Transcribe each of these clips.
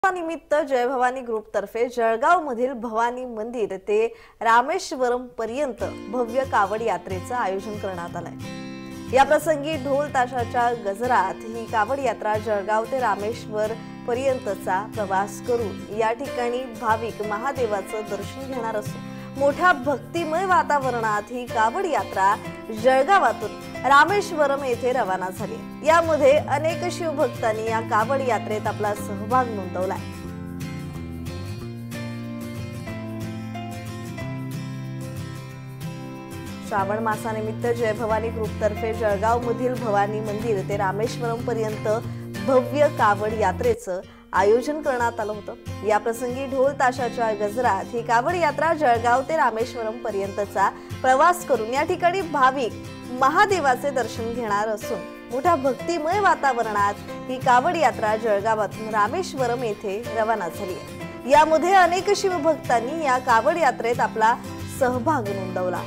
निमित्त जय भवानी ग्रुप तर्फे जळगाव मधील भवानी मंदिर ते रामेश्वरम पर्यंत भव्य कावड यात्रेचं आयोजन करण्यात आलंय। या प्रसंगी ढोल ताशाच्या गजरात ही कावड यात्रा जळगाव ते रामेश्वर पर्यंतचा प्रवास करून या ठिकाणी भाविक महादेवाचं दर्शन घेणार असून मोठ्या भक्तिमय वातावरणात ही कावड यात्रा जळगावातून रामेश्वरम येथे रवाना झाली। यामध्ये अनेक शिवभक्तांनी या कावड यात्रेत आपला सहभाग नोंदवलाय। श्रावण मासानिमित्त जय भवानी ग्रुप तर्फे जळगाव मधील भवानी मंदिर ते रामेश्वरम पर्यंत भव्य कावड यात्रेचं आयोजन करण्यात आलं होतं। या प्रसंगी ढोल ताशाच्या गजरात ही कावड यात्रा जळगाव ते रामेश्वरम पर्यंतचा प्रवास करून या ठिकाणी भाविक महादेवाचे दर्शन घेणार असून मोठ्या भक्तिमय वातावरणात ही कावड यात्रा जळगावातून रामेश्वरम येथे रवाना झाली आहे। यामध्ये अनेक शिवभक्तांनी या कावड यात्रेत आपला सहभाग नोंदवला।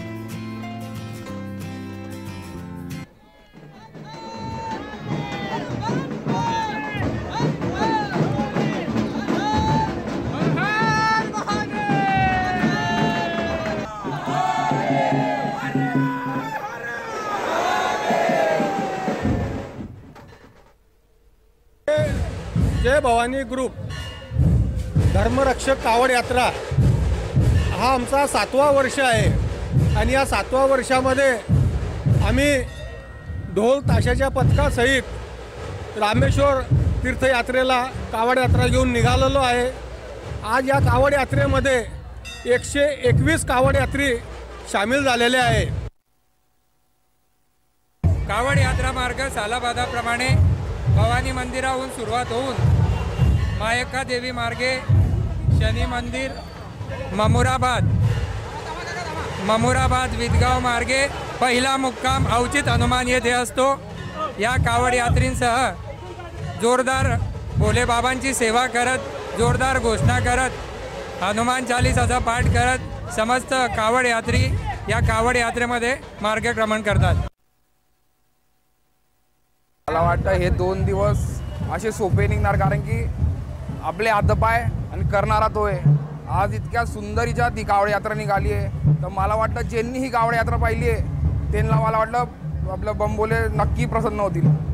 जय भवानी ग्रुप धर्मरक्षक कावड यात्रा हा आमचा 7वा वर्ष आहे आणि या 7व्या वर्षामध्ये आम्ही ढोल ताशाच्या पथकासहित रामेश्वर तीर्थयात्रेला कावड यात्रा घेऊन निघालेलो आहे। आज या कावड यात्रेमध्ये 121 कावड यात्री सामील झालेले आहे। कावड यात्रा मार्ग सालाबादाप्रमाणे भवानी मंदिराहून सुरुवात होऊन मायक्का देवी मार्गे शनी मंदिर ममुराबाद विदगाव मार्गे पहिला मुक्काम अवचित हनुमान येथे असतो। या कावड यात्रींसह जोरदार भोले बाबांची सेवा करत जोरदार घोषणा करत हनुमान चालीसाचा पाठ करत समस्त कावड यात्री या कावड यात्रेमध्ये मार्गक्रमण करतात। मला वाटतं हे 2 दिवस असे सोपे निघणार, कारण की आपले हातपाय आणि करणारा तो आहे। आज इतक्या सुंदरीच्या ती कावड यात्रा निघाली आहे, तर मला वाटतं ज्यांनी ही कावड यात्रा पाहिली आहे त्यांना मला वाटलं आपलं बंबोले नक्की प्रसन्न होतील।